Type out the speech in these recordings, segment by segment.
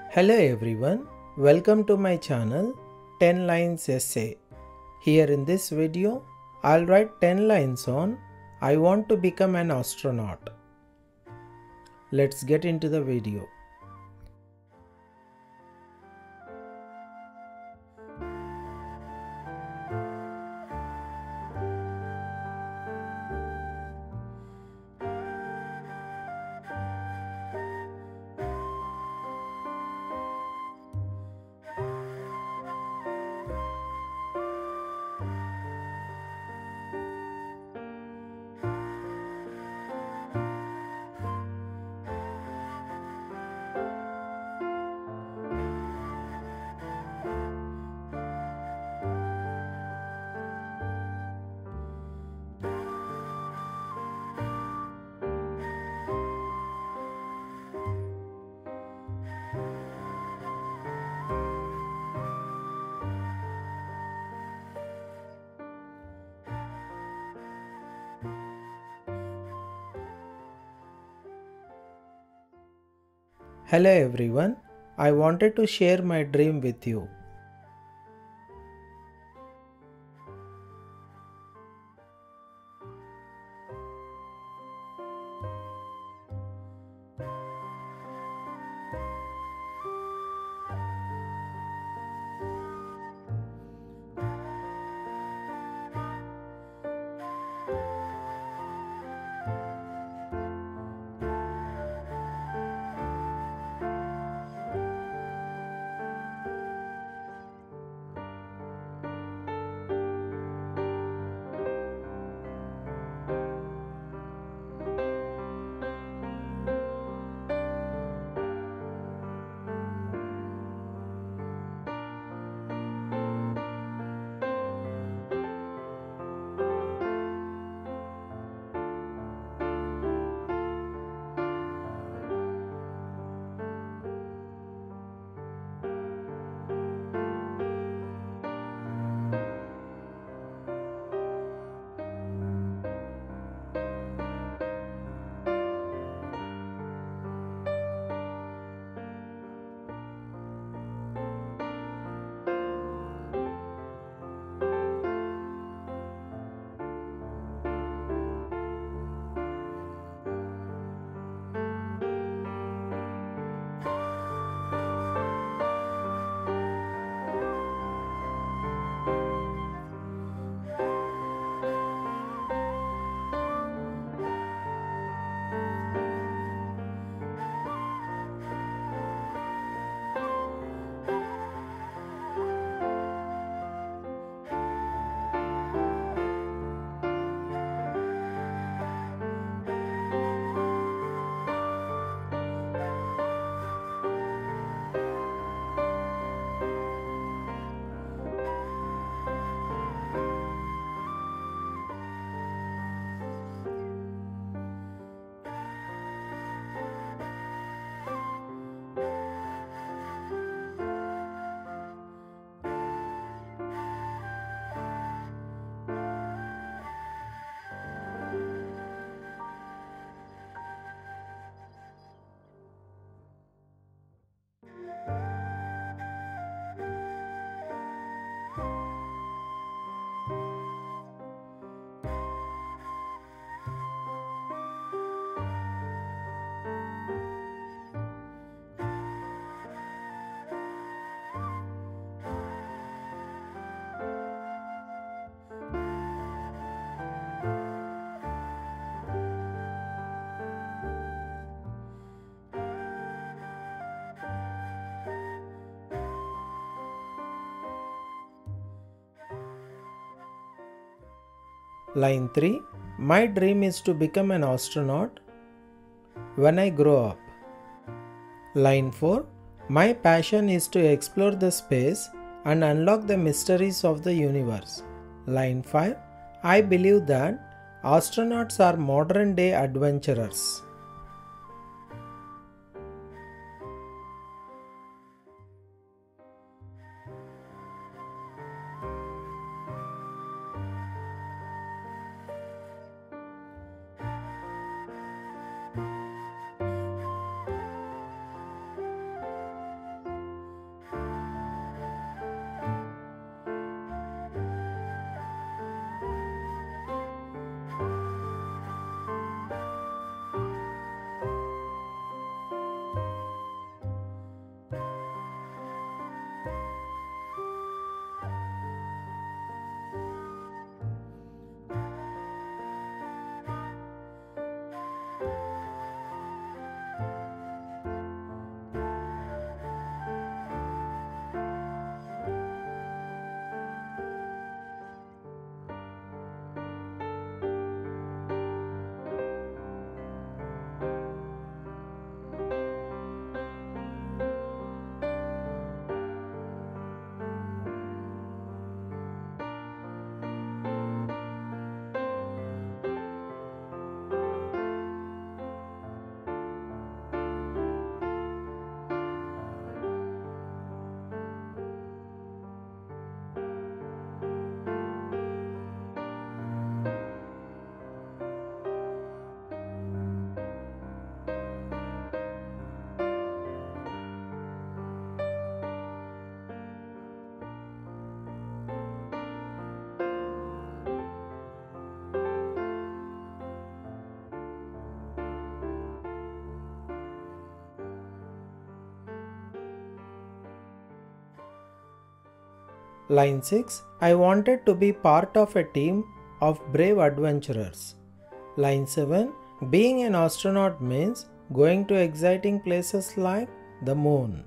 Hello everyone, welcome to my channel 10 lines essay. Here in this video, I'll write 10 lines on I want to become an astronaut. Let's get into the video. Hello everyone, I wanted to share my dream with you. Line 3. My dream is to become an astronaut when I grow up. Line 4. My passion is to explore the space and unlock the mysteries of the universe. Line 5. I believe that astronauts are modern day adventurers. Line 6. I wanted to be part of a team of brave adventurers. Line 7. Being an astronaut means going to exciting places like the moon.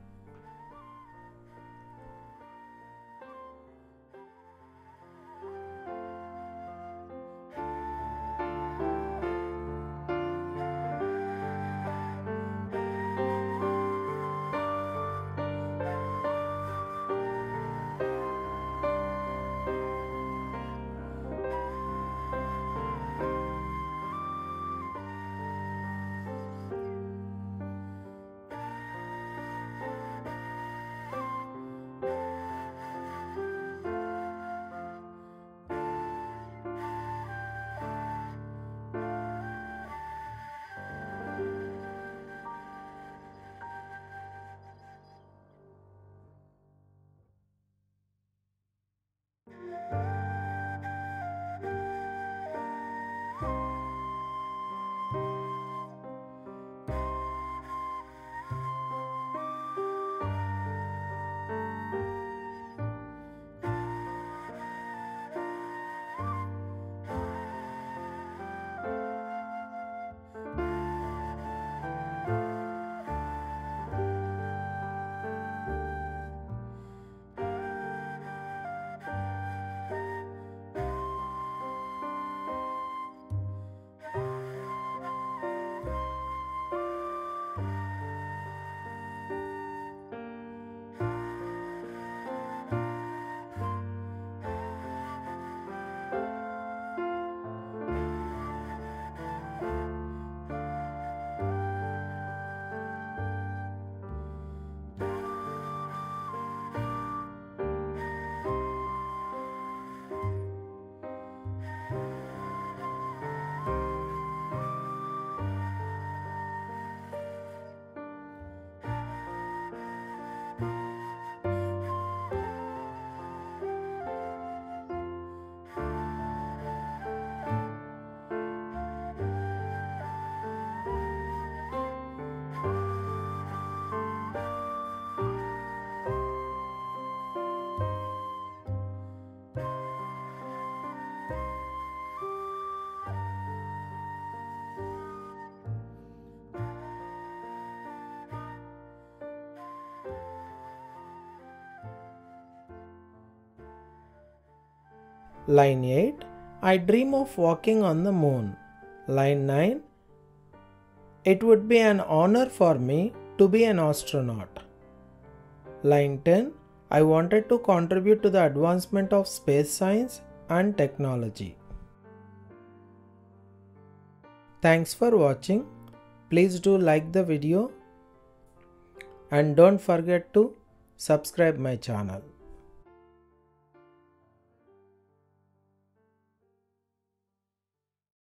Line 8. I dream of walking on the moon. Line 9. It would be an honor for me to be an astronaut. Line 10. I wanted to contribute to the advancement of space science and technology. Thanks for watching. Please do like the video and don't forget to subscribe my channel.